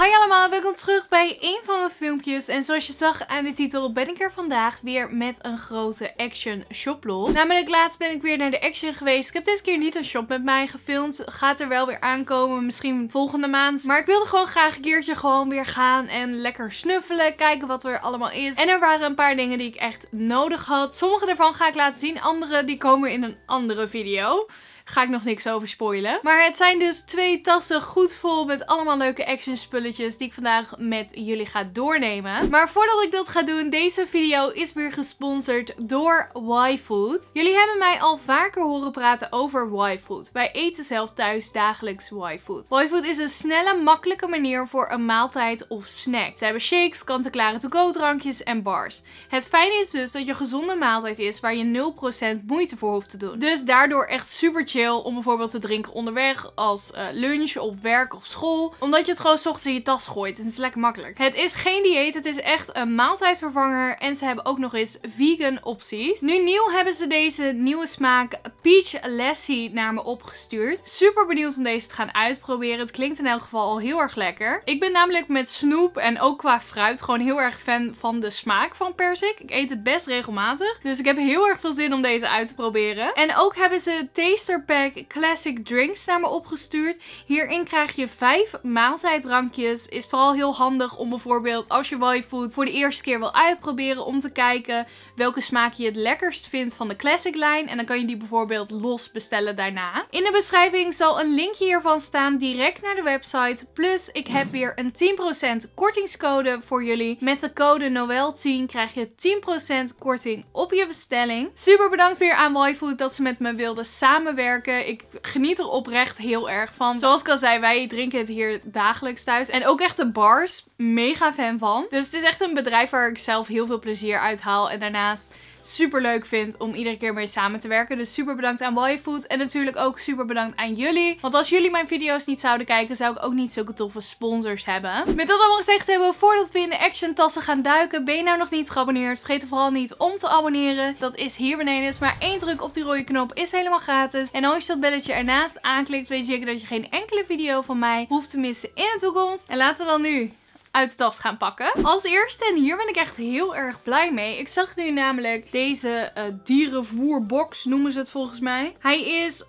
Hi allemaal, welkom terug bij een van mijn filmpjes. En zoals je zag aan de titel ben ik er vandaag weer met een grote Action shoplog. Namelijk laatst ben ik weer naar de Action geweest. Ik heb dit keer niet een shop met mij gefilmd. Gaat er wel weer aankomen, misschien volgende maand. Maar ik wilde gewoon graag een keertje gewoon weer gaan en lekker snuffelen. Kijken wat er allemaal is. En er waren een paar dingen die ik echt nodig had. Sommige daarvan ga ik laten zien. Andere die komen in een andere video. Ga ik nog niks over spoilen. Maar het zijn dus 2 tassen goed vol met allemaal leuke Action spulletjes die ik vandaag met jullie ga doornemen. Maar voordat ik dat ga doen, deze video is weer gesponsord door Y-Food. Jullie hebben mij al vaker horen praten over Y-Food. Wij eten zelf thuis dagelijks Y-Food. Y-Food is een snelle, makkelijke manier voor een maaltijd of snack. Ze hebben shakes, kant-en-klare to-go drankjes en bars. Het fijne is dus dat je een gezonde maaltijd is waar je 0% moeite voor hoeft te doen. Dus daardoor echt super chill om bijvoorbeeld te drinken onderweg als lunch, op werk of school. Omdat je het gewoon 's ochtends in je tas gooit. En het is lekker makkelijk. Het is geen dieet, het is echt een maaltijdvervanger. En ze hebben ook nog eens vegan opties. Nu nieuw hebben ze deze nieuwe smaak Peach Lassi naar me opgestuurd. Super benieuwd om deze te gaan uitproberen. Het klinkt in elk geval al heel erg lekker. Ik ben namelijk met snoep en ook qua fruit gewoon heel erg fan van de smaak van perzik. Ik eet het best regelmatig. Dus ik heb heel erg veel zin om deze uit te proberen. En ook hebben ze Taster Pack Classic Drinks naar me opgestuurd. Hierin krijg je 5 maaltijddrankjes. Is vooral heel handig om bijvoorbeeld als je Y-Food voor de eerste keer wil uitproberen om te kijken welke smaak je het lekkerst vindt van de Classic lijn. En dan kan je die bijvoorbeeld los bestellen daarna. In de beschrijving zal een linkje hiervan staan direct naar de website. Plus ik heb weer een 10% kortingscode voor jullie. Met de code Noël10 krijg je 10% korting op je bestelling. Super bedankt weer aan Y-Food dat ze met me wilden samenwerken. Ik geniet er oprecht heel erg van. Zoals ik al zei, wij drinken het hier dagelijks thuis. En ook echt de bars, mega fan van. Dus het is echt een bedrijf waar ik zelf heel veel plezier uit haal. En daarnaast super leuk vind om iedere keer mee samen te werken. Dus super bedankt aan Y-Food. En natuurlijk ook super bedankt aan jullie. Want als jullie mijn video's niet zouden kijken, zou ik ook niet zulke toffe sponsors hebben. Met dat allemaal gezegd hebben, voordat we in de Action tassen gaan duiken, ben je nou nog niet geabonneerd? Vergeet er vooral niet om te abonneren. Dat is hier beneden. Dus maar 1 druk op die rode knop is helemaal gratis. En als je dat belletje ernaast aanklikt, weet je zeker dat je geen enkele video van mij hoeft te missen in de toekomst. En laten we dan nu uit de tas gaan pakken. Als eerste, en hier ben ik echt heel erg blij mee. Ik zag nu namelijk deze dierenvoerbox, noemen ze het volgens mij. Hij is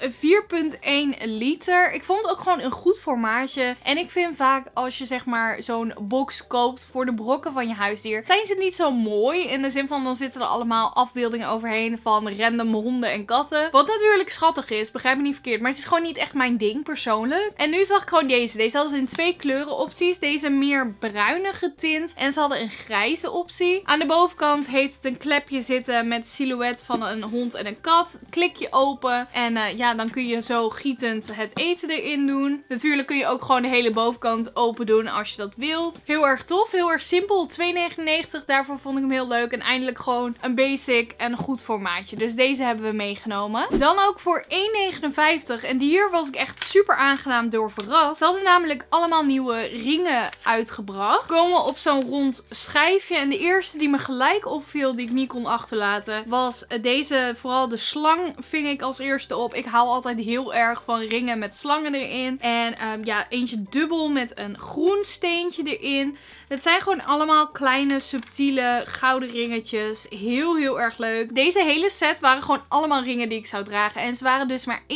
4,1 liter. Ik vond het ook gewoon een goed formaatje. En ik vind vaak als je zeg maar zo'n box koopt voor de brokken van je huisdier, zijn ze niet zo mooi. In de zin van dan zitten er allemaal afbeeldingen overheen van random honden en katten. Wat natuurlijk schattig is, begrijp me niet verkeerd. Maar het is gewoon niet echt mijn ding persoonlijk. En nu zag ik gewoon deze. Deze hadden ze in 2 kleuren opties. Deze meer bruinige tint. En ze hadden een grijze optie. Aan de bovenkant heeft het een klepje zitten met silhouet van een hond en een kat. Klik je open. En ja, dan kun je zo gietend het eten erin doen. Natuurlijk kun je ook gewoon de hele bovenkant open doen als je dat wilt. Heel erg tof. Heel erg simpel. 2,99. Daarvoor vond ik hem heel leuk. En eindelijk gewoon een basic en een goed formaatje. Dus deze hebben we meegenomen. Dan ook voor 1,59. En hier was ik echt super aangenaam door verrast. Ze hadden namelijk allemaal nieuwe ringen uitgebracht. Komen op zo'n rond schijfje. En de eerste die me gelijk opviel, die ik niet kon achterlaten, was deze. Vooral de slang ving ik als eerste op. Ik hou altijd heel erg van ringen met slangen erin. En ja, eentje dubbel met een groen steentje erin. Het zijn gewoon allemaal kleine, subtiele, gouden ringetjes. Heel erg leuk. Deze hele set waren gewoon allemaal ringen die ik zou dragen. En ze waren dus maar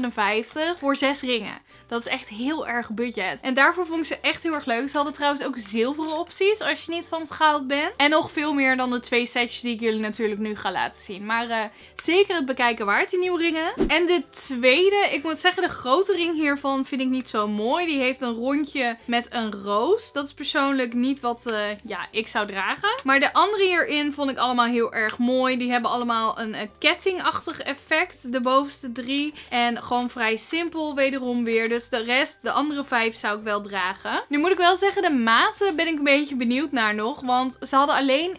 1,59 voor 6 ringen. Dat is echt heel erg budget. En daarvoor vond ik ze echt heel erg leuk. Ze hadden trouwens ook zilveren opties als je niet van het goud bent. En nog veel meer dan de 2 setjes die ik jullie natuurlijk nu ga laten zien. Maar zeker het bekijken waard, die nieuwe ringen. En de tweede, ik moet zeggen de grote ring hiervan vind ik niet zo mooi. Die heeft een rondje met een roos. Dat is persoonlijk niet wat ja, ik zou dragen. Maar de andere hierin vond ik allemaal heel erg mooi. Die hebben allemaal een kettingachtig effect. De bovenste 3. En gewoon vrij simpel wederom weer. Dus de rest, de andere 5 zou ik wel dragen. Nu moet ik wel zeggen, de maten ben ik een beetje benieuwd naar nog. Want ze hadden alleen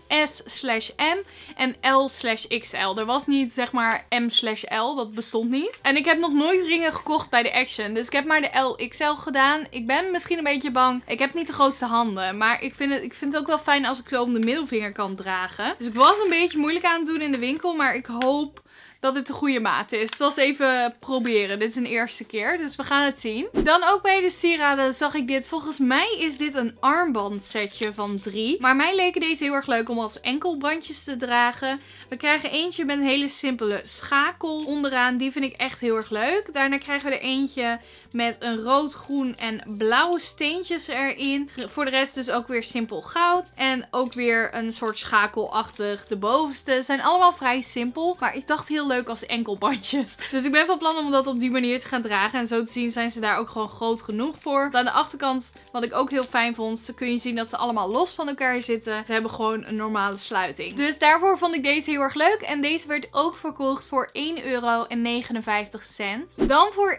S/M en L/XL. Er was niet zeg maar M/L. Dat bestond niet. En ik heb nog nooit ringen gekocht bij de Action. Dus ik heb maar de LXL gedaan. Ik ben misschien een beetje bang. Ik heb niet de grootste handen. Maar ik vind het ook wel fijn als ik zo om de middelvinger kan dragen. Dus ik was een beetje moeilijk aan het doen in de winkel. Maar ik hoop dat dit de goede maat is. Het was even proberen. Dit is een eerste keer, dus we gaan het zien. Dan ook bij de sieraden zag ik dit. Volgens mij is dit een armbandsetje van 3. Maar mij leken deze heel erg leuk om als enkelbandjes te dragen. We krijgen eentje met een hele simpele schakel onderaan. Die vind ik echt heel erg leuk. Daarna krijgen we er eentje met een rood, groen en blauwe steentjes erin. Voor de rest dus ook weer simpel goud. En ook weer een soort schakelachtig. De bovenste zijn allemaal vrij simpel. Maar ik dacht heel leuk als enkelbandjes. Dus ik ben van plan om dat op die manier te gaan dragen. En zo te zien zijn ze daar ook gewoon groot genoeg voor. Want aan de achterkant, wat ik ook heel fijn vond, kun je zien dat ze allemaal los van elkaar zitten. Ze hebben gewoon een normale sluiting. Dus daarvoor vond ik deze heel erg leuk. En deze werd ook verkocht voor €1,59. Dan voor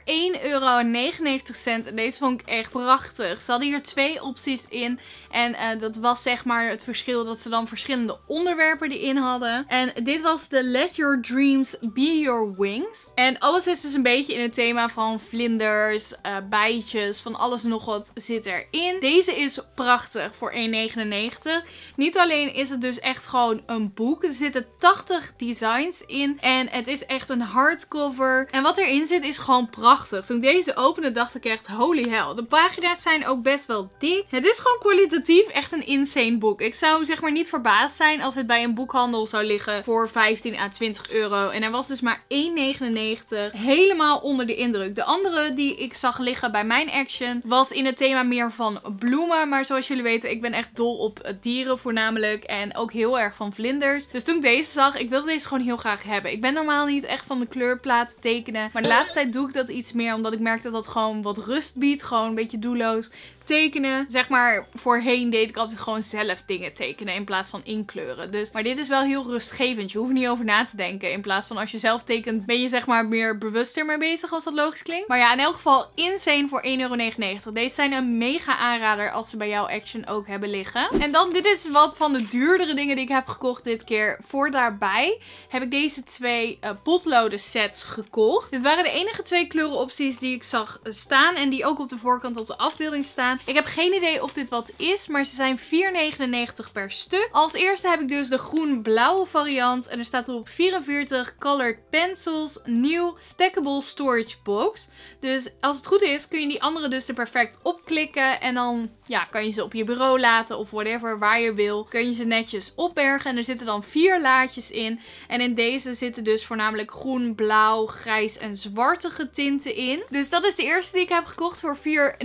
€1,99. En deze vond ik echt prachtig. Ze hadden hier 2 opties in. En dat was zeg maar het verschil dat ze dan verschillende onderwerpen erin hadden. En dit was de Let Your Dreams Be Your Wings. En alles is dus een beetje in het thema van vlinders, bijtjes, van alles en nog wat zit erin. Deze is prachtig voor €1,99. Niet alleen is het dus echt gewoon een boek. Er zitten 80 designs in. En het is echt een hardcover. En wat erin zit is gewoon prachtig. Toen ik deze opende dacht ik echt holy hell. De pagina's zijn ook best wel dik. Het is gewoon kwalitatief echt een insane boek. Ik zou zeg maar niet verbaasd zijn als het bij een boekhandel zou liggen voor 15 à 20 euro. En er was dus maar €1,99. Helemaal onder de indruk. De andere die ik zag liggen bij mijn Action was in het thema meer van bloemen. Maar zoals jullie weten, ik ben echt dol op dieren voornamelijk. En ook heel erg van vlinders. Dus toen ik deze zag, ik wilde deze gewoon heel graag hebben. Ik ben normaal niet echt van de kleurplaten tekenen. Maar de laatste tijd doe ik dat iets meer. Omdat ik merk dat dat gewoon wat rust biedt. Gewoon een beetje doelloos tekenen. Zeg maar, voorheen deed ik altijd gewoon zelf dingen tekenen in plaats van inkleuren. Dus, maar dit is wel heel rustgevend. Je hoeft er niet over na te denken. In plaats van als je zelf tekent, ben je zeg maar meer bewuster mee bezig, als dat logisch klinkt. Maar ja, in elk geval insane voor €1,99. Deze zijn een mega aanrader als ze bij jouw Action ook hebben liggen. En dan, dit is wat van de duurdere dingen die ik heb gekocht dit keer. Voor daarbij heb ik deze 2 potloden sets gekocht. Dit waren de enige 2 kleurenopties die ik zag staan. En die ook op de voorkant op de afbeelding staan. Ik heb geen idee of dit wat is, maar ze zijn €4,99 per stuk. Als eerste heb ik dus de groen-blauwe variant. En er staat erop 44 colored pencils, nieuw stackable storage box. Dus als het goed is, kun je die andere dus er perfect opklikken. En dan ja, kan je ze op je bureau laten of whatever, waar je wil. Kun je ze netjes opbergen. En er zitten dan 4 laadjes in. En in deze zitten dus voornamelijk groen, blauw, grijs en zwartige tinten in. Dus dat is de eerste die ik heb gekocht voor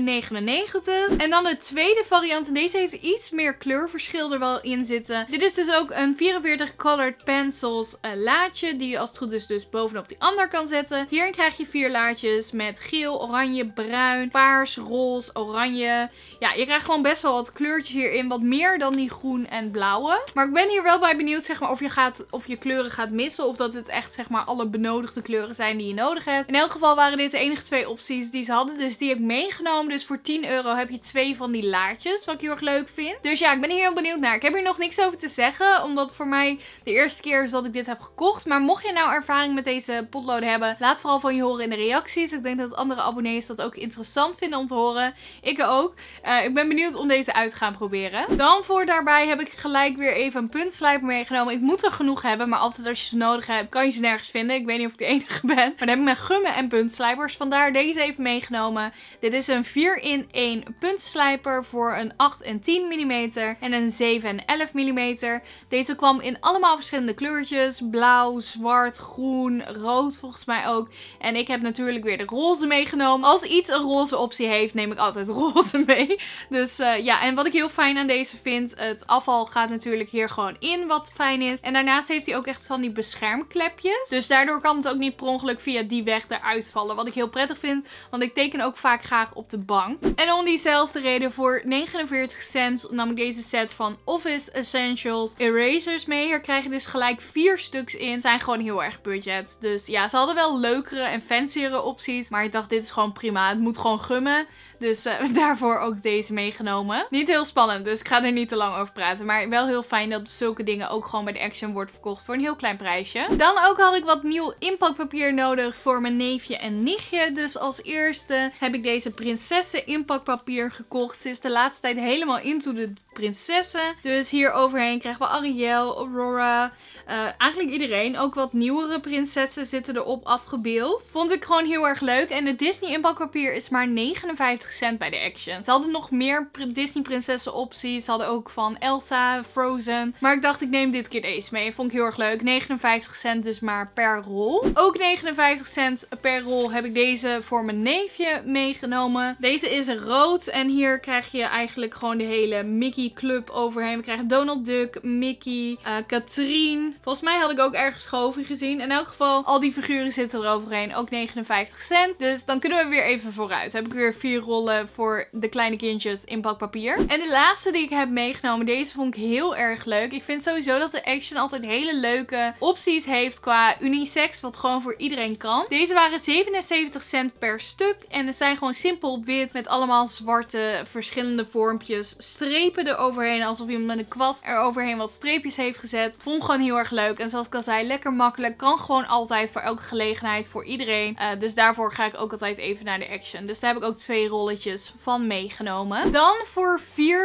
€4,99. En dan de tweede variant. En deze heeft iets meer kleurverschil er wel in zitten. Dit is dus ook een 44 colored pencils laadje. Die je als het goed is dus bovenop die ander kan zetten. Hierin krijg je 4 laadjes met geel, oranje, bruin, paars, roze, oranje. Ja, je krijgt gewoon best wel wat kleurtjes hierin. Wat meer dan die groen en blauwe. Maar ik ben hier wel bij benieuwd zeg maar, of je kleuren gaat missen. Of dat het echt zeg maar alle benodigde kleuren zijn die je nodig hebt. In elk geval waren dit de enige 2 opties die ze hadden. Dus die heb ik meegenomen. Dus voor €10 heb je 2 van die laadjes. Wat ik heel erg leuk vind. Dus ja, ik ben hier heel benieuwd naar. Ik heb hier nog niks over te zeggen. Omdat voor mij de eerste keer is dat ik dit heb gekocht. Maar mocht je nou ervaring met deze potloden hebben, laat vooral van je horen in de reacties. Ik denk dat andere abonnees dat ook interessant vinden om te horen. Ik ook. Ik ben benieuwd om deze uit te gaan proberen. Dan voor daarbij heb ik gelijk weer even een puntslijper meegenomen. Ik moet er genoeg hebben. Maar altijd als je ze nodig hebt, kan je ze nergens vinden. Ik weet niet of ik de enige ben. Maar dan heb ik mijn gummen en puntslijpers. Vandaar deze even meegenomen. Dit is een 4-in-1 puntslijper voor een 8 en 10 mm en een 7 en 11 mm. Deze kwam in allemaal verschillende kleurtjes. Blauw, zwart, groen, rood volgens mij ook. En ik heb natuurlijk weer de roze meegenomen. Als iets een roze optie heeft, neem ik altijd roze mee. Dus ja, en wat ik heel fijn aan deze vind, het afval gaat natuurlijk hier gewoon in, wat fijn is. En daarnaast heeft hij ook echt van die beschermklepjes. Dus daardoor kan het ook niet per ongeluk via die weg eruit vallen. Wat ik heel prettig vind, want ik teken ook vaak graag op de bank. En om diezelfde reden voor 49 cent nam ik deze set van Office Essentials erasers mee. Hier krijg je dus gelijk 4 stuks in. Zijn gewoon heel erg budget. Dus ja, ze hadden wel leukere en fanciere opties. Maar ik dacht, dit is gewoon prima. Het moet gewoon gummen. Dus daarvoor ook deze meegenomen. Niet heel spannend, dus ik ga er niet te lang over praten. Maar wel heel fijn dat zulke dingen ook gewoon bij de Action wordt verkocht voor een heel klein prijsje. Dan ook had ik wat nieuw inpakpapier nodig voor mijn neefje en nichtje. Dus als eerste heb ik deze prinsessen inpakpapier gekocht. Ze is de laatste tijd helemaal into de prinsessen. Dus hier overheen krijgen we Ariel, Aurora, eigenlijk iedereen. Ook wat nieuwere prinsessen zitten erop afgebeeld. Vond ik gewoon heel erg leuk. En het Disney inpakpapier is maar 59 cent bij de Action. Ze hadden nog meer Disney prinsessen opties. Ze hadden ook van Elsa, Frozen. Maar ik dacht ik neem dit keer deze mee. Vond ik heel erg leuk. 59 cent dus maar per rol. Ook 59 cent per rol heb ik deze voor mijn neefje meegenomen. Deze is rood. En hier krijg je eigenlijk gewoon de hele Mickey Club overheen. We krijgen Donald Duck, Mickey, Katrien. Volgens mij had ik ook ergens Goofy gezien. In elk geval, al die figuren zitten er overheen. Ook 59 cent. Dus dan kunnen we weer even vooruit. Heb ik weer 4 rollen voor de kleine kindjes inpakpapier. En de laatste die ik heb meegenomen, deze vond ik heel erg leuk. Ik vind sowieso dat de Action altijd hele leuke opties heeft qua unisex. Wat gewoon voor iedereen kan. Deze waren 77 cent per stuk. En er zijn gewoon simpel wit met allemaal zwarte verschillende vormpjes. Strepen eroverheen. Alsof iemand met een kwast eroverheen wat streepjes heeft gezet. Vond ik gewoon heel erg leuk. En zoals ik al zei, lekker makkelijk. Kan gewoon altijd voor elke gelegenheid voor iedereen. Dus daarvoor ga ik ook altijd even naar de Action. Dus daar heb ik ook 2 rolletjes van meegenomen. Dan voor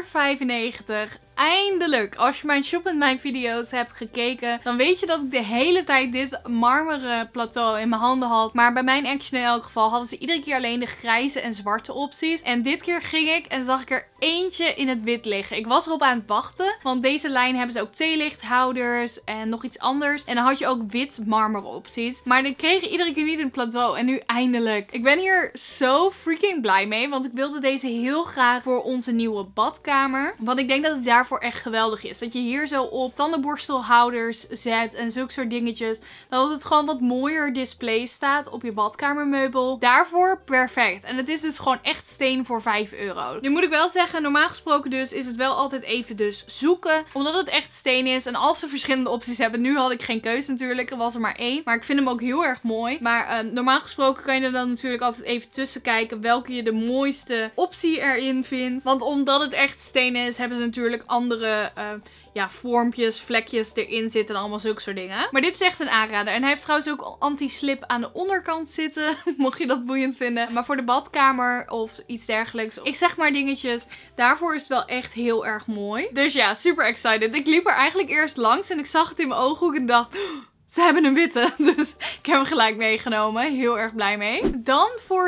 €4,95. Eindelijk, als je mijn Shop met mijn video's hebt gekeken, dan weet je dat ik de hele tijd dit marmeren plateau in mijn handen had. Maar bij mijn Action in elk geval hadden ze iedere keer alleen de grijze en zwarte opties. En dit keer ging ik en zag ik er eentje in het wit liggen. Ik was erop aan het wachten, want deze lijn hebben ze ook theelichthouders en nog iets anders. En dan had je ook wit marmeren opties. Maar die kregen iedere keer niet in het plateau en nu eindelijk. Ik ben hier zo freaking blij mee, want ik wilde deze heel graag voor onze nieuwe badkamer. Want ik denk dat het daar voor echt geweldig is. Dat je hier zo op tandenborstelhouders zet en zulke soort dingetjes. Dat het gewoon wat mooier display staat op je badkamermeubel. Daarvoor perfect. En het is dus gewoon echt steen voor €5. Nu moet ik wel zeggen, normaal gesproken dus is het wel altijd even dus zoeken. Omdat het echt steen is en als ze verschillende opties hebben. Nu had ik geen keuze natuurlijk. Er was er maar 1. Maar ik vind hem ook heel erg mooi. Maar normaal gesproken kan je er dan natuurlijk altijd even tussen kijken welke je de mooiste optie erin vindt. Want omdat het echt steen is, hebben ze natuurlijk andere vormpjes, vlekjes erin zitten en allemaal zulke soort dingen. Maar dit is echt een aanrader. En hij heeft trouwens ook anti-slip aan de onderkant zitten. Mocht je dat boeiend vinden. Maar voor de badkamer of iets dergelijks. Ik zeg maar dingetjes. Daarvoor is het wel echt heel erg mooi. Dus ja, super excited. Ik liep er eigenlijk eerst langs en ik zag het in mijn ooghoek en dacht... Ze hebben een witte, dus ik heb hem gelijk meegenomen. Heel erg blij mee. Dan voor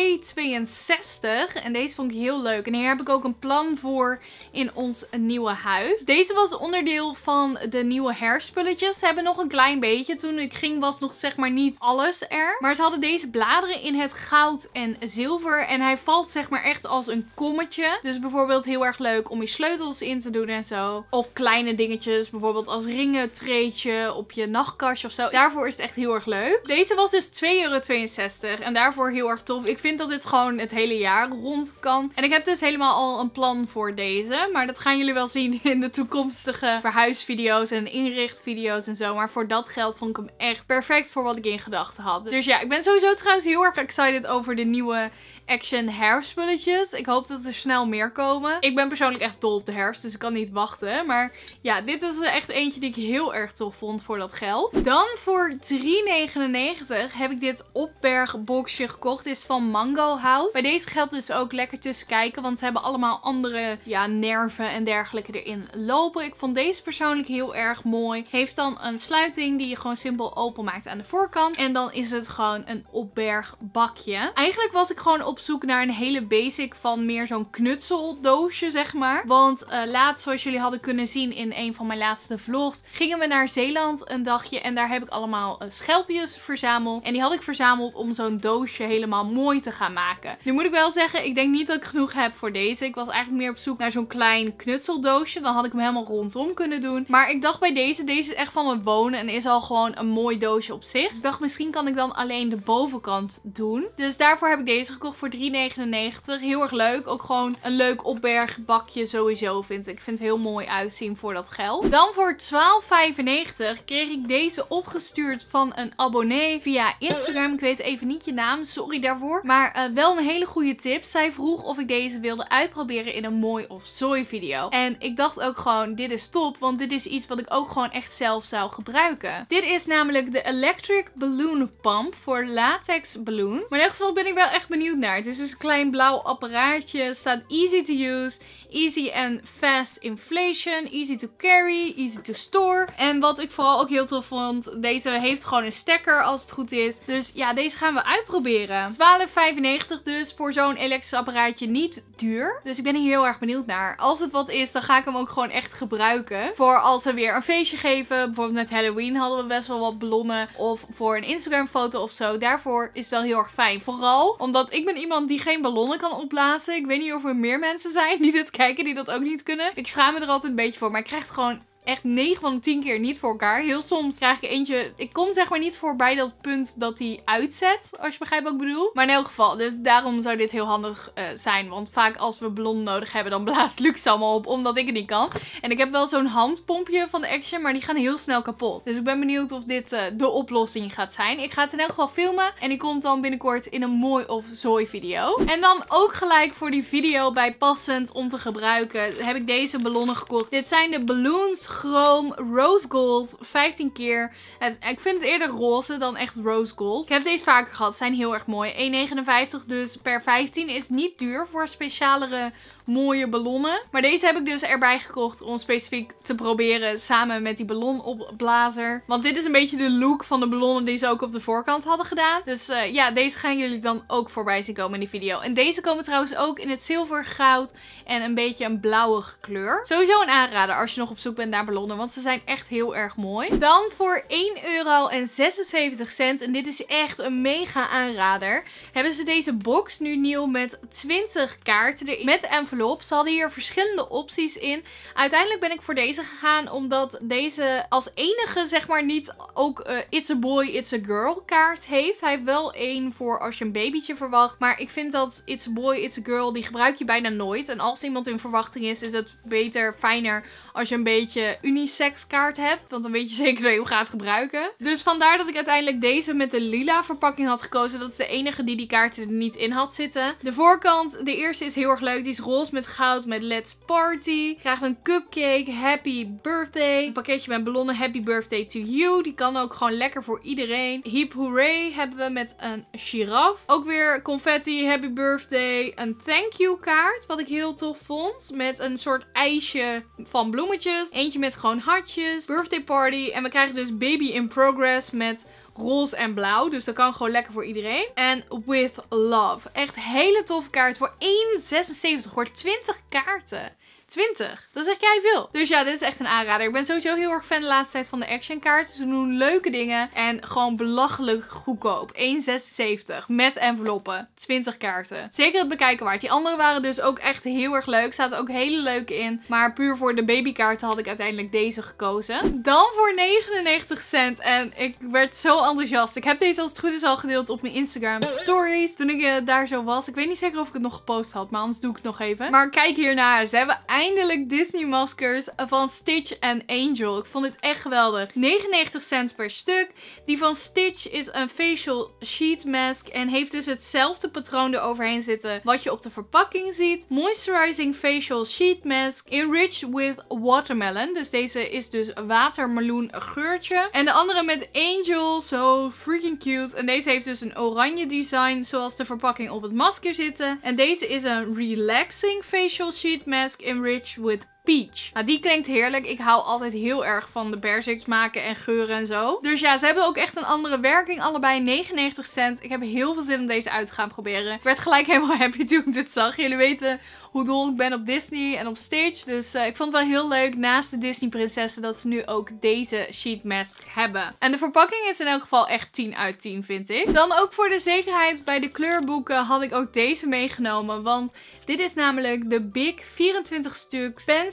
€2,62. En deze vond ik heel leuk. En hier heb ik ook een plan voor in ons nieuwe huis. Deze was onderdeel van de nieuwe hairspulletjes. Ze hebben nog een klein beetje. Toen ik ging was nog zeg maar niet alles er. Maar ze hadden deze bladeren in het goud en zilver. En hij valt zeg maar echt als een kommetje. Dus bijvoorbeeld heel erg leuk om je sleutels in te doen en zo. Of kleine dingetjes. Bijvoorbeeld als ringen, treetje op je nachtkastje of zo. Daarvoor is het echt heel erg leuk. Deze was dus €2,62. En daarvoor heel erg tof. Ik vind dat dit gewoon het hele jaar rond kan. En ik heb dus helemaal al een plan voor deze. Maar dat gaan jullie wel zien in de toekomstige verhuisvideo's en inrichtvideo's en zo. Maar voor dat geld vond ik hem echt perfect voor wat ik in gedachten had. Dus ja, ik ben sowieso trouwens heel erg excited over de nieuwe Action hairspulletjes. Ik hoop dat er snel meer komen. Ik ben persoonlijk echt dol op de herfst, dus ik kan niet wachten. Maar ja, dit is echt eentje die ik heel erg tof vond voor dat geld. Dan voor €3,99 heb ik dit opbergboxje gekocht. Dit is van Mango Hout. Bij deze geldt dus ook lekker tussen kijken, want ze hebben allemaal andere nerven en dergelijke erin lopen. Ik vond deze persoonlijk heel erg mooi. Heeft dan een sluiting die je gewoon simpel openmaakt aan de voorkant. En dan is het gewoon een opbergbakje. Eigenlijk was ik gewoon op zoek naar een hele basic van meer zo'n knutseldoosje, zeg maar. Want laatst, zoals jullie hadden kunnen zien in een van mijn laatste vlogs, gingen we naar Zeeland een dagje en daar heb ik allemaal schelpjes verzameld. En die had ik verzameld om zo'n doosje helemaal mooi te gaan maken. Nu moet ik wel zeggen, ik denk niet dat ik genoeg heb voor deze. Ik was eigenlijk meer op zoek naar zo'n klein knutseldoosje. Dan had ik hem helemaal rondom kunnen doen. Maar ik dacht bij deze is echt van het wonen en is al gewoon een mooi doosje op zich. Dus ik dacht, misschien kan ik dan alleen de bovenkant doen. Dus daarvoor heb ik deze gekocht voor voor €3,99. Heel erg leuk. Ook gewoon een leuk opbergbakje sowieso vind ik. Ik vind het heel mooi uitzien voor dat geld. Dan voor €12,95 kreeg ik deze opgestuurd van een abonnee via Instagram. Ik weet even niet je naam, sorry daarvoor. Maar wel een hele goede tip. Zij vroeg of ik deze wilde uitproberen in een mooi of zooi video. En ik dacht ook gewoon, dit is top, want dit is iets wat ik ook gewoon echt zelf zou gebruiken. Dit is namelijk de Electric Balloon Pump voor latex balloons. Maar in ieder geval ben ik wel echt benieuwd naar. Het is dus een klein blauw apparaatje. Staat easy to use, easy and fast inflation, easy to carry, easy to store. En wat ik vooral ook heel tof vond, deze heeft gewoon een stekker als het goed is. Dus ja, deze gaan we uitproberen. €12,95 dus voor zo'n elektrisch apparaatje, niet duur. Dus ik ben hier heel erg benieuwd naar. Als het wat is, dan ga ik hem ook gewoon echt gebruiken. Voor als we weer een feestje geven. Bijvoorbeeld met Halloween hadden we best wel wat ballonnen. Of voor een Instagram foto of zo. Daarvoor is het wel heel erg fijn. Vooral omdat ik ben iemand die geen ballonnen kan opblazen. Ik weet niet of er meer mensen zijn die dit kijken, die dat ook niet kunnen. Ik schaam me er altijd een beetje voor. Maar ik krijg het gewoon echt 9 van de 10 keer niet voor elkaar. Heel soms krijg ik eentje. Ik kom zeg maar niet voorbij dat punt dat hij uitzet. Als je begrijpt wat ik bedoel. Maar in elk geval. Dus daarom zou dit heel handig zijn. Want vaak als we ballonnen nodig hebben, dan blaast Lux allemaal op. Omdat ik het niet kan. En ik heb wel zo'n handpompje van de Action. Maar die gaan heel snel kapot. Dus ik ben benieuwd of dit de oplossing gaat zijn. Ik ga het in elk geval filmen. En die komt dan binnenkort in een mooi of zooi video. En dan ook gelijk voor die video bijpassend om te gebruiken, heb ik deze ballonnen gekocht. Dit zijn de Balloons Chrome Rose Gold 15 keer. Ik vind het eerder roze dan echt rose gold. Ik heb deze vaker gehad. Zijn heel erg mooi. €1,59 dus per 15 is niet duur voor specialere mooie ballonnen. Maar deze heb ik dus erbij gekocht om specifiek te proberen samen met die ballonopblazer. Want dit is een beetje de look van de ballonnen die ze ook op de voorkant hadden gedaan. Dus ja, deze gaan jullie dan ook voorbij zien komen in die video. En deze komen trouwens ook in het zilver, goud en een beetje een blauwige kleur. Sowieso een aanrader als je nog op zoek bent naar ballonnen, want ze zijn echt heel erg mooi. Dan voor €1,76 en dit is echt een mega aanrader, hebben ze deze box nu nieuw met 20 kaarten erin met envelop. Ze hadden hier verschillende opties in. Uiteindelijk ben ik voor deze gegaan omdat deze als enige zeg maar niet ook It's a Boy, It's a Girl kaart heeft. Hij heeft wel één voor als je een babytje verwacht. Maar ik vind dat It's a Boy, It's a Girl, die gebruik je bijna nooit. En als iemand in verwachting is het beter, fijner als je een beetje unisex kaart hebt. Want dan weet je zeker dat je hem gaat gebruiken. Dus vandaar dat ik uiteindelijk deze met de lila verpakking had gekozen. Dat is de enige die kaarten er niet in had zitten. De voorkant, de eerste is heel erg leuk. Die is roze met goud met Let's Party. Krijgen we een cupcake, Happy Birthday. Een pakketje met ballonnen, Happy Birthday to You. Die kan ook gewoon lekker voor iedereen. Hip Hooray hebben we met een giraf. Ook weer confetti, Happy Birthday. Een thank you kaart, wat ik heel tof vond. Met een soort ijsje van bloemetjes. Eentje met gewoon hartjes. Birthday party. En we krijgen dus Baby in Progress met roze en blauw. Dus dat kan gewoon lekker voor iedereen. En With Love. Echt hele toffe kaart voor €1,76 voor 20 kaarten. 20. Dat is echt keiveel. Dus ja, dit is echt een aanrader. Ik ben sowieso heel erg fan de laatste tijd van de Action kaarten. Ze doen leuke dingen en gewoon belachelijk goedkoop. €1,76 met enveloppen. 20 kaarten. Zeker het bekijken waard. Die andere waren dus ook echt heel erg leuk. Zaten ook hele leuke in. Maar puur voor de babykaarten had ik uiteindelijk deze gekozen. Dan voor 99 cent. En ik werd zo enthousiast. Ik heb deze als het goed is al gedeeld op mijn Instagram stories. Toen ik daar zo was. Ik weet niet zeker of ik het nog gepost had. Maar anders doe ik het nog even. Maar kijk hiernaar. Ze hebben eindelijk Disney maskers van Stitch en Angel. Ik vond dit echt geweldig. 99 cent per stuk. Die van Stitch is een facial sheet mask. En heeft dus hetzelfde patroon eroverheen zitten wat je op de verpakking ziet. Moisturizing facial sheet mask. Enriched with watermelon. Dus deze is dus watermeloen geurtje. En de andere met Angel. Zo freaking cute. En deze heeft dus een oranje design. Zoals de verpakking op het masker zitten. En deze is een relaxing facial sheet mask. Enriched with peach. Nou, die klinkt heerlijk. Ik hou altijd heel erg van de basics maken en geuren en zo. Dus ja, ze hebben ook echt een andere werking. Allebei 99 cent. Ik heb heel veel zin om deze uit te gaan proberen. Ik werd gelijk helemaal happy toen ik dit zag. Jullie weten hoe dol ik ben op Disney en op Stitch. Dus ik vond het wel heel leuk naast de Disney prinsessen dat ze nu ook deze sheet mask hebben. En de verpakking is in elk geval echt 10 uit 10 vind ik. Dan ook voor de zekerheid bij de kleurboeken had ik ook deze meegenomen. Want dit is namelijk de Big 24 stuk Pen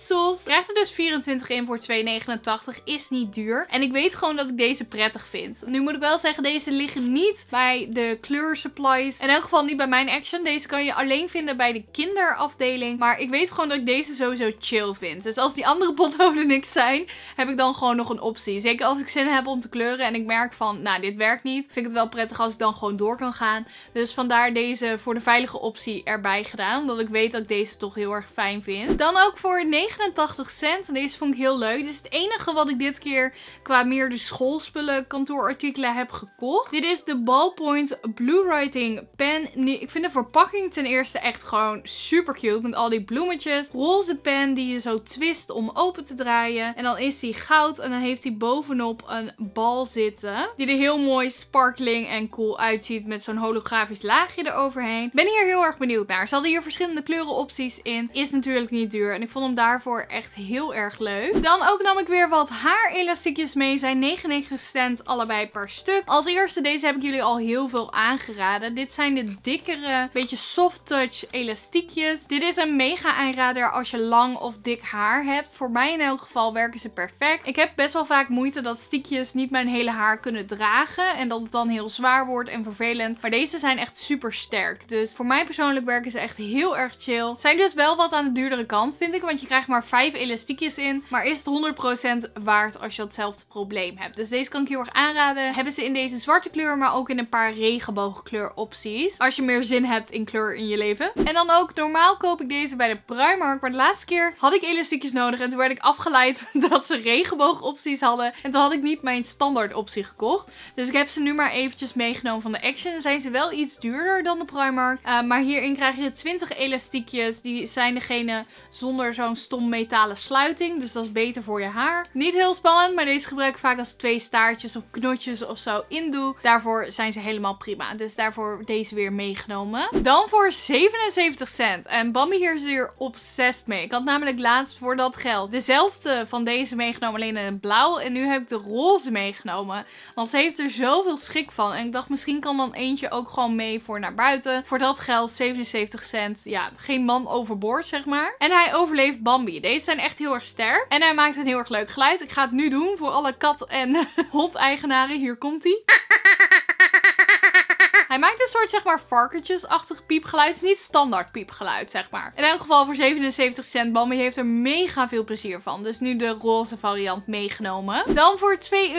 pencils. Krijgt er dus 24 in voor €2,89. Is niet duur. En ik weet gewoon dat ik deze prettig vind. Nu moet ik wel zeggen, deze liggen niet bij de kleursupplies. In elk geval niet bij mijn Action. Deze kan je alleen vinden bij de kinderafdeling. Maar ik weet gewoon dat ik deze sowieso chill vind. Dus als die andere potloden niks zijn, heb ik dan gewoon nog een optie. Zeker als ik zin heb om te kleuren en ik merk van, nou, dit werkt niet. Vind ik het wel prettig als ik dan gewoon door kan gaan. Dus vandaar deze voor de veilige optie erbij gedaan. Omdat ik weet dat ik deze toch heel erg fijn vind. Dan ook voor 89 cent. En deze vond ik heel leuk. Dit is het enige wat ik dit keer qua meer de schoolspullen, kantoorartikelen heb gekocht. Dit is de Ballpoint Blue Writing Pen. Ik vind de verpakking ten eerste echt gewoon super cute. Met al die bloemetjes. Roze pen die je zo twist om open te draaien. En dan is die goud. En dan heeft hij bovenop een bal zitten. Die er heel mooi sparkling en cool uitziet. Met zo'n holografisch laagje eroverheen. Ik ben hier heel erg benieuwd naar. Ze hadden hier verschillende kleurenopties in. Is natuurlijk niet duur. En ik vond hem daarvoor echt heel erg leuk. Dan ook nam ik weer wat haarelastiekjes mee. Zijn 99 cent allebei per stuk. Als eerste, deze heb ik jullie al heel veel aangeraden. Dit zijn de dikkere, beetje soft touch elastiekjes. Dit is een mega aanrader als je lang of dik haar hebt. Voor mij in elk geval werken ze perfect. Ik heb best wel vaak moeite dat stiekjes niet mijn hele haar kunnen dragen. En dat het dan heel zwaar wordt en vervelend. Maar deze zijn echt super sterk. Dus voor mij persoonlijk werken ze echt heel erg chill. Zijn dus wel wat aan de duurdere kant, vind ik. Want je krijgt maar 5 elastiekjes in. Maar is het 100% waard als je datzelfde probleem hebt. Dus deze kan ik heel erg aanraden. Hebben ze in deze zwarte kleur, maar ook in een paar regenboogkleur opties. Als je meer zin hebt in kleur in je leven. En dan ook, normaal koop ik deze bij de Primark. Maar de laatste keer had ik elastiekjes nodig. En toen werd ik afgeleid dat ze regenboogopties hadden. En toen had ik niet mijn standaard optie gekocht. Dus ik heb ze nu maar eventjes meegenomen van de Action. Zijn ze wel iets duurder dan de Primark. Maar hierin krijg je 20 elastiekjes. Die zijn degene zonder zo'n stom metalen sluiting. Dus dat is beter voor je haar. Niet heel spannend, maar deze gebruik ik vaak als 2 staartjes of knotjes of zo in doe. Daarvoor zijn ze helemaal prima. Dus daarvoor deze weer meegenomen. Dan voor 77 cent. En Bambi hier is hier obsessed mee. Ik had namelijk laatst voor dat geld dezelfde van deze meegenomen, alleen in het blauw. En nu heb ik de roze meegenomen. Want ze heeft er zoveel schik van. En ik dacht, misschien kan dan eentje ook gewoon mee voor naar buiten. Voor dat geld 77 cent. Ja, geen man overboord, zeg maar. En hij overleeft Bambi. Deze zijn echt heel erg sterk. En hij maakt een heel erg leuk geluid. Ik ga het nu doen voor alle kat- en hond-eigenaren. Hier komt hij. Hij maakt een soort, zeg maar, varkentjesachtig piepgeluid. Het is niet standaard piepgeluid, zeg maar. In elk geval voor 77 cent. Bambi heeft er mega veel plezier van. Dus nu de roze variant meegenomen. Dan voor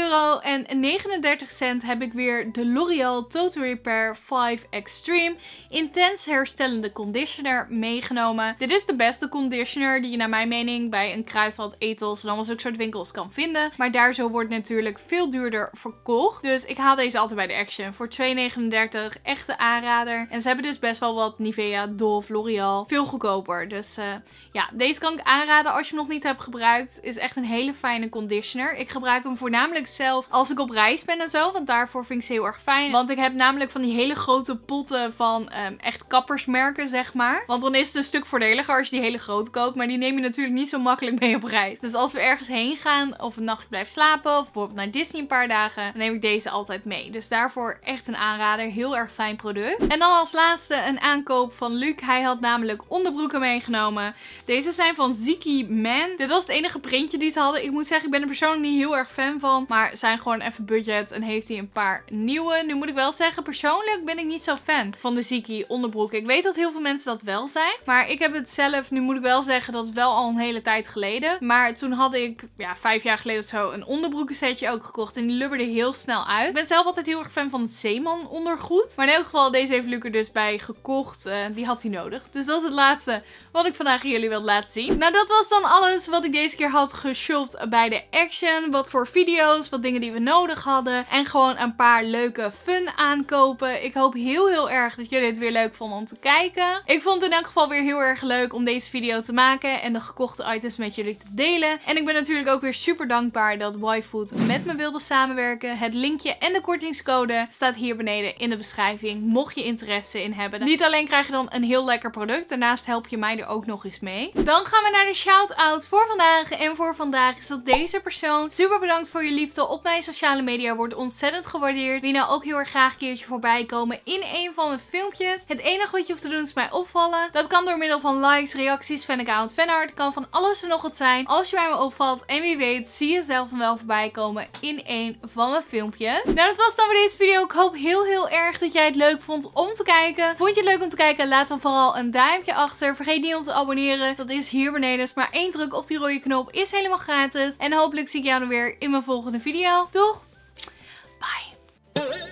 €2,39 heb ik weer de L'Oreal Total Repair 5 Extreme Intense herstellende conditioner meegenomen. Dit is de beste conditioner die je naar mijn mening bij een Kruidvat, Ethos en allemaal zulke soort winkels kan vinden. Maar daar zo wordt natuurlijk veel duurder verkocht. Dus ik haal deze altijd bij de Action voor €2,39. Echte aanrader. En ze hebben dus best wel wat Nivea, Dove, L'Oreal. Veel goedkoper. Dus ja, deze kan ik aanraden als je hem nog niet hebt gebruikt. Is echt een hele fijne conditioner. Ik gebruik hem voornamelijk zelf als ik op reis ben en zo. Want daarvoor vind ik ze heel erg fijn. Want ik heb namelijk van die hele grote potten van echt kappersmerken, zeg maar. Want dan is het een stuk voordeliger als je die hele grote koopt. Maar die neem je natuurlijk niet zo makkelijk mee op reis. Dus als we ergens heen gaan of een nachtje blijven slapen. Of bijvoorbeeld naar Disney een paar dagen. Dan neem ik deze altijd mee. Dus daarvoor echt een aanrader. Heel erg fijn product. En dan als laatste een aankoop van Luc. Hij had namelijk onderbroeken meegenomen. Deze zijn van Ziki Man. Dit was het enige printje die ze hadden. Ik moet zeggen, ik ben er persoonlijk niet heel erg fan van. Maar zijn gewoon even budget. En heeft hij een paar nieuwe. Nu moet ik wel zeggen, persoonlijk ben ik niet zo fan van de Ziki onderbroeken. Ik weet dat heel veel mensen dat wel zijn. Maar ik heb het zelf, nu moet ik wel zeggen, dat is wel al een hele tijd geleden. Maar toen had ik, ja, 5 jaar geleden of zo, een onderbroekensetje ook gekocht. En die lubberde heel snel uit. Ik ben zelf altijd heel erg fan van het Zeeman ondergoed. Maar in elk geval, deze heeft Luc er dus bij gekocht. Die had hij nodig. Dus dat is het laatste wat ik vandaag jullie wil laten zien. Nou, dat was dan alles wat ik deze keer had geshopt bij de Action. Wat voor video's, wat dingen die we nodig hadden. En gewoon een paar leuke fun aankopen. Ik hoop heel erg dat jullie het weer leuk vonden om te kijken. Ik vond het in elk geval weer heel erg leuk om deze video te maken. En de gekochte items met jullie te delen. En ik ben natuurlijk ook weer super dankbaar dat YFood met me wilde samenwerken. Het linkje en de kortingscode staat hier beneden in de beschrijving. beschrijving, mocht je interesse in hebben. Niet alleen krijg je dan een heel lekker product, daarnaast help je mij er ook nog eens mee. Dan gaan we naar de shout-out voor vandaag. En voor vandaag is dat deze persoon. Super bedankt voor je liefde op mijn sociale media. Wordt ontzettend gewaardeerd. Wie nou ook heel erg graag een keertje voorbij komen in een van mijn filmpjes. Het enige wat je hoeft te doen is mij opvallen. Dat kan door middel van likes, reacties, fanaccount, fanart. Kan van alles en nog wat zijn. Als je bij me opvalt en wie weet zie je zelf dan wel voorbij komen in een van mijn filmpjes. Nou, dat was dan voor deze video. Ik hoop heel erg dat jij het leuk vond om te kijken. Vond je het leuk om te kijken? Laat dan vooral een duimpje achter. Vergeet niet om te abonneren. Dat is hier beneden. Dus maar één druk op die rode knop is helemaal gratis. En hopelijk zie ik jou dan weer in mijn volgende video. Doeg! Bye!